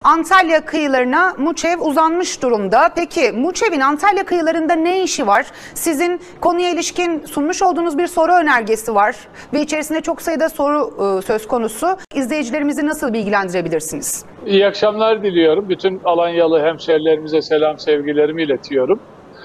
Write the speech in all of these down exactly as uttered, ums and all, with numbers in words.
Antalya kıyılarına MUÇEV uzanmış durumda. Peki MUÇEV'in Antalya kıyılarında ne işi var? Sizin konuya ilişkin sunmuş olduğunuz bir soru önergesi var ve içerisinde çok sayıda soru e, söz konusu. İzleyicilerimizi nasıl bilgilendirebilirsiniz? İyi akşamlar diliyorum. Bütün Alanyalı hemşerilerimize selam sevgilerimi iletiyorum.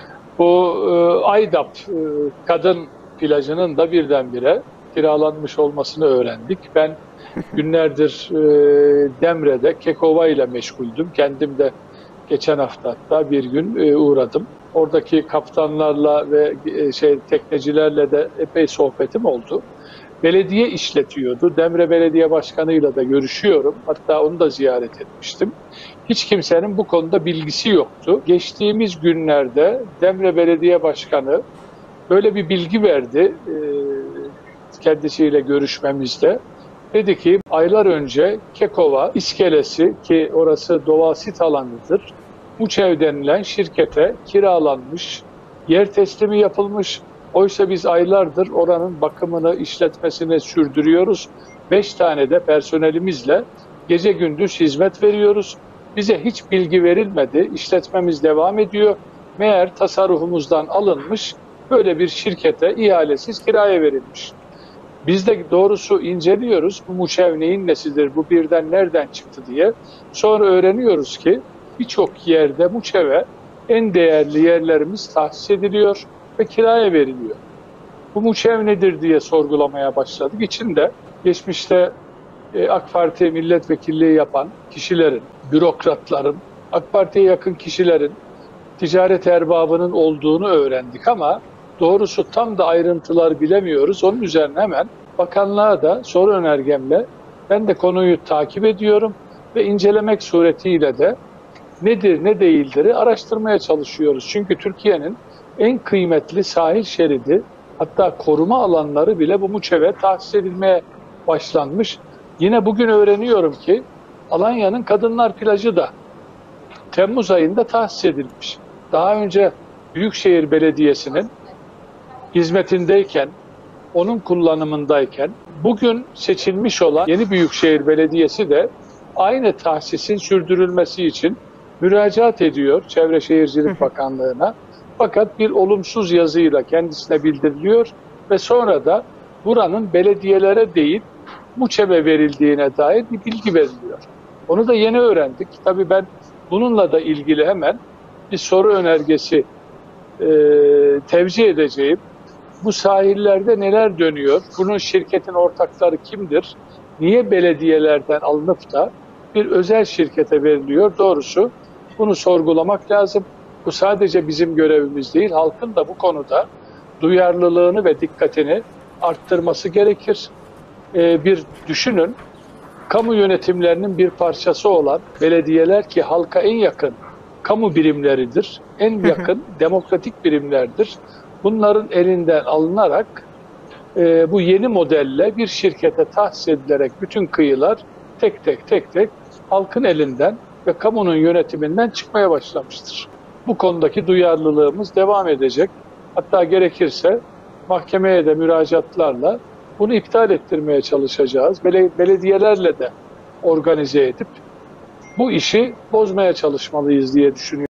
Bu e, Aydap e, kadın plajının da birdenbire kiralanmış olmasını öğrendik. Ben günlerdir e, Demre'de Kekova ile meşguldüm. Kendim de geçen hafta hatta bir gün e, uğradım. Oradaki kaptanlarla ve e, şey teknecilerle de epey sohbetim oldu. Belediye işletiyordu. Demre Belediye Başkanı'yla da görüşüyorum. Hatta onu da ziyaret etmiştim. Hiç kimsenin bu konuda bilgisi yoktu. Geçtiğimiz günlerde Demre Belediye Başkanı böyle bir bilgi verdi e, kendisiyle görüşmemizde. Dedi ki aylar önce Kekova iskelesi, ki orası doğa sit alanıdır, MUÇEV denilen şirkete kiralanmış, yer teslimi yapılmış. Oysa biz aylardır oranın bakımını, işletmesini sürdürüyoruz. Beş tane de personelimizle gece gündüz hizmet veriyoruz. Bize hiç bilgi verilmedi, işletmemiz devam ediyor. Meğer tasarrufumuzdan alınmış, böyle bir şirkete ihalesiz kiraya verilmiş. Biz de doğrusu inceliyoruz, bu MUÇEV neyin nesidir, bu birden nereden çıktı diye. Sonra öğreniyoruz ki birçok yerde MUÇEV'e en değerli yerlerimiz tahsis ediliyor ve kiraya veriliyor. Bu MUÇEV nedir diye sorgulamaya başladık. İçinde geçmişte AK Parti milletvekilliği yapan kişilerin, bürokratların, AK Parti'ye yakın kişilerin, ticaret erbabının olduğunu öğrendik ama doğrusu tam da ayrıntılar bilemiyoruz. Onun üzerine hemen bakanlığa da soru önergemle ben de konuyu takip ediyorum ve incelemek suretiyle de nedir ne değildir'i araştırmaya çalışıyoruz. Çünkü Türkiye'nin en kıymetli sahil şeridi, hatta koruma alanları bile bu MUÇEV'e tahsis edilmeye başlanmış. Yine bugün öğreniyorum ki Alanya'nın Kadınlar Plajı da Temmuz ayında tahsis edilmiş. Daha önce Büyükşehir Belediyesi'nin hizmetindeyken, onun kullanımındayken bugün seçilmiş olan yeni Büyükşehir Belediyesi de aynı tahsisin sürdürülmesi için müracaat ediyor Çevre Şehircilik Bakanlığı'na. Fakat bir olumsuz yazıyla kendisine bildiriliyor ve sonra da buranın belediyelere değil MUÇEV'e verildiğine dair bir bilgi veriliyor. Onu da yeni öğrendik. Tabii ben bununla da ilgili hemen bir soru önergesi e, tevcih edeceğim. Bu sahillerde neler dönüyor? Bunun şirketin ortakları kimdir? Niye belediyelerden alınıp da bir özel şirkete veriliyor? Doğrusu bunu sorgulamak lazım. Bu sadece bizim görevimiz değil, halkın da bu konuda duyarlılığını ve dikkatini arttırması gerekir. Ee, bir düşünün, kamu yönetimlerinin bir parçası olan belediyeler ki halka en yakın kamu birimleridir, en yakın demokratik birimlerdir. Bunların elinden alınarak e, bu yeni modelle bir şirkete tahsis edilerek bütün kıyılar tek tek tek tek halkın elinden ve kamunun yönetiminden çıkmaya başlamıştır. Bu konudaki duyarlılığımız devam edecek. Hatta gerekirse mahkemeye de müracaatlarla bunu iptal ettirmeye çalışacağız. Belediyelerle de organize edip bu işi bozmaya çalışmalıyız diye düşünüyorum.